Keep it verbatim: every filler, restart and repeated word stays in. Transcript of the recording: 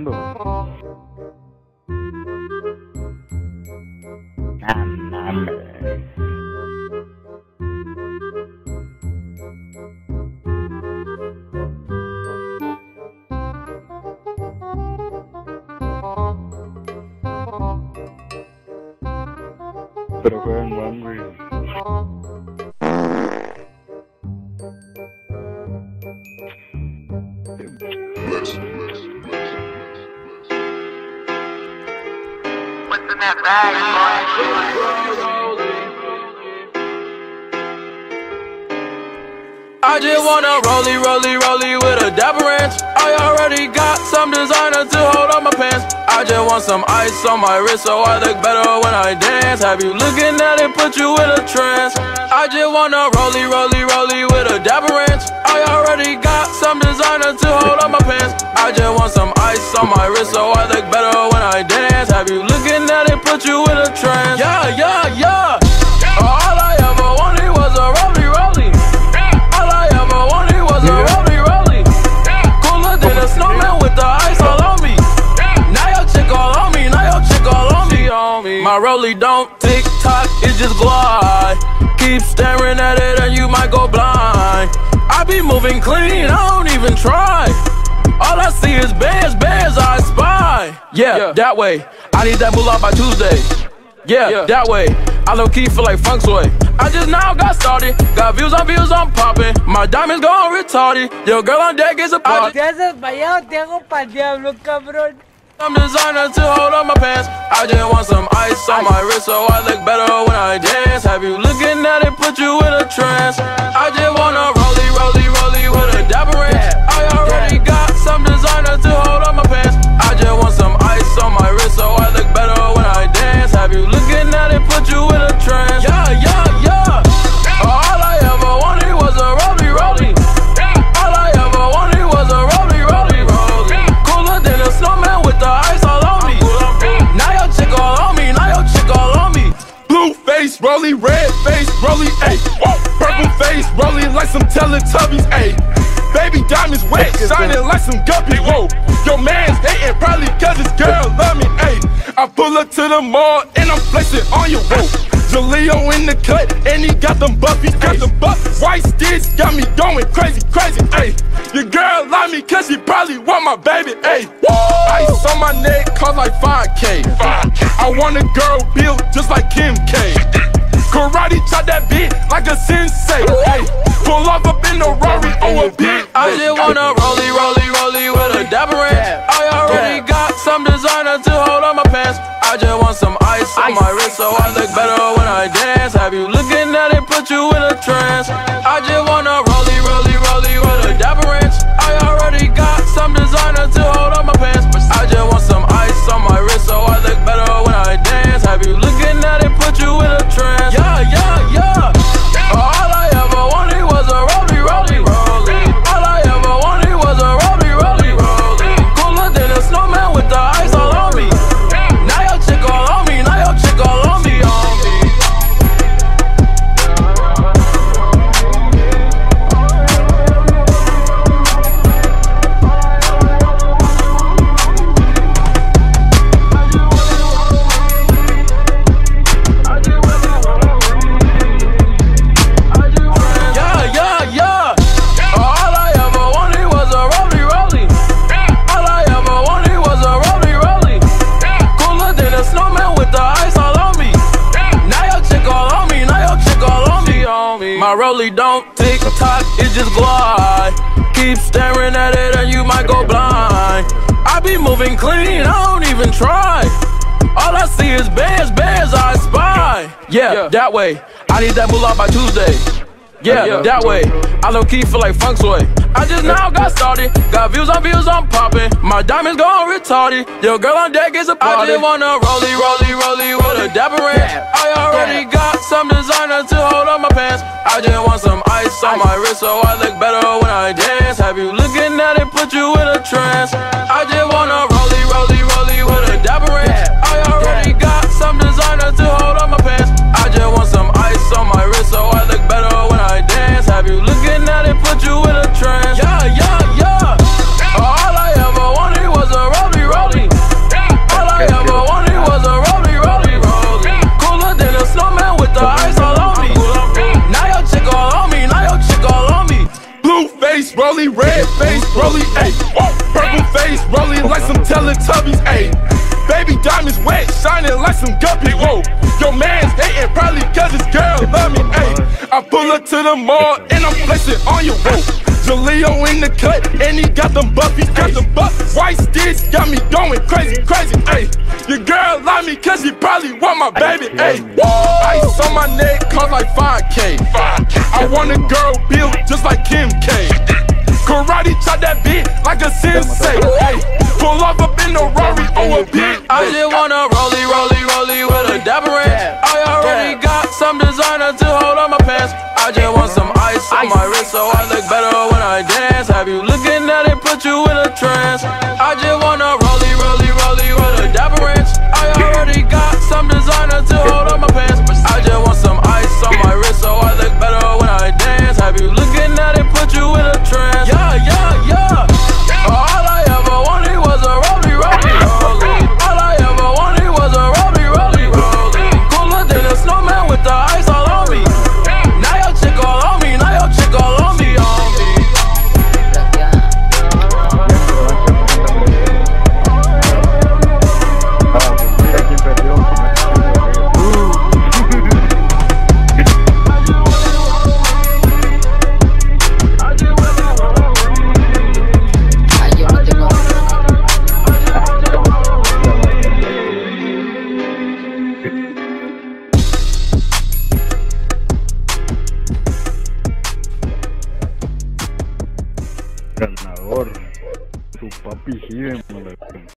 fondo. Ah, mames. Pero juegan One, güey. What's in that bag, boy? I just wanna rollie, rollie, rollie with a dapper ranch. I already got some designer to hold on my pants. I just want some ice on my wrist so I look better when I dance. Have you looking at it, put you in a trance. I just wanna rollie, rollie, rollie with a dapper ranch. I already got some designer to hold on my pants. I just want some ice on my wrist so I look better when I dance. Have you looking at it, put you in a trance. Yeah, yeah, yeah. All I ever wanted was a rollie, rollie. All I ever wanted was a rollie, rollie. Cooler than a snowman with the ice all on me. Now your chick all on me, now your chick all on me, on me. My rollie don't tick tock, it just glide. Keep staring at it and you might go blind. I be moving clean, I don't even try. All I see is bears, bears I spy. Yeah, yeah, that way. I need that moolah by Tuesday. Yeah, yeah, that way. I low key feel like funk sway. I just now got started. Got views on views, I'm popping. My diamonds going retarded. Your girl on deck is a party. Te has desmayado, te hago pa'l diablo, cabrón. I'm designer to hold on my pants. I just want some ice on my wrist so I look better when I dance. Have you looking at it, put you in a trance. I just wanna rollie, rollie, rollie with a dapper ranch. I already got some designer to hold on my pants. I just want some ice on my wrist so I look better when I dance. Have you looking at it, put you in a trance. Yeah, yeah, yeah. All I ever wanted was a rollie, rollie. All I ever wanted was a rollie, rollie, rollie. Cooler than a snowman with the ice all on me. Now your chick all on me, now your chick all on me. Blue face, rollie, red face, rollie, ayy. Purple face, rollie like some Teletubbies, ayy. Baby diamonds wet, shining like some guppies, whoa. Your man's hating probably cause his girl love me, ayy. I pull up to the mall and I'm flexing on you, whoa. Jaleo in the cut and he got them buffies, got them buffies. White sticks got me going crazy, crazy, ayy. Your girl love me cause she probably want my baby, ayy. Ice on my neck cost like five K. I want a girl built just like Kim K. Karate chop that beat like a sensei, ayy. Pull off up in the Rari on a big. I just wanna rollie, rollie, rollie with a dapper ranch. I already got some designer to hold on my pants. I just want some ice on my wrist so I look better when I dance. Have you looking at it, put you in a trance. I just wanna rollie, rollie, rollie with a dapper ranch. I already got some designer to hold on my pants. I just want some ice on my wrist so I look better when I dance. Have you looking at it, put you in a trance. Yeah, yeah, yeah. All I ever wanted was a rollie, rollie, rollie. All I ever wanted was a rollie, rollie, rollie. Cooler than a snowman with the ice all on me. Now your chick all on me, now your chick all on me, on me. My rollie don't tick tock, it just glide. Keep staring at it and you might go blind. I be moving clean, I don't even try. All I see is bears, bears I spy. Yeah, yeah, that way. I need that moolah by Tuesday. Yeah, yeah, that way. I low key feel like funk sway. I just now got started. Got views on views, I'm popping. My diamonds going retarded. Your girl on deck is a party. I just wanna rollie, rollie, rollie with a dapper ranch. I already got some designer to hold on my pants. I just want some ice on my wrist so I look better when I dance. Have you looking at it, put you in a trance. I just wanna rollie, rollie, rollie with a dapper ranch. I already got some designer to hold on my pants. I just want some ice on my wrist so I look better when I dance. Have you looking at it, put you in a trance. Yeah, yeah, yeah. All I ever wanted was a rollie, rollie. rollie, ayy. Purple face, rolling like some Teletubbies, ayy. Baby diamonds wet, shining like some guppies, whoa. Your man's hating probably cause his girl love me, ayy. I pull up to the mall and I'm flexing on your rope. Jaleo in the cut and he got them buffies, got them buff. White sticks got me going crazy, crazy, ayy. Your girl like me cause she probably want my baby, ayy. Ice on my neck cost like five K. I want a girl built just like Kim K. Karate chop that beat like a sensei, ayy. Pull off up in the Rari on a beat. I just wanna rollie, rollie, rollie with a dapper ranch. I already got some designer to hold on my pants. I just want some ice on my wrist so I look better when I dance. Have you looking at it, put you in a trance. I just wanna rollie, rollie, rollie with a dapper ranch. I already got some designer to hold on my pants. I just want some ice on my wrist so I look better when I dance. Have you looking at it, put you in a trance. Yeah, yeah, yeah. All I ever wanted was a rollie, rollie, rollie. All I ever wanted was a rollie, rollie, rollie. Cooler than a snowman with the ice all on me. Now your chick all on me, now your chick all on me, on me. Ganador, su papi Hidden,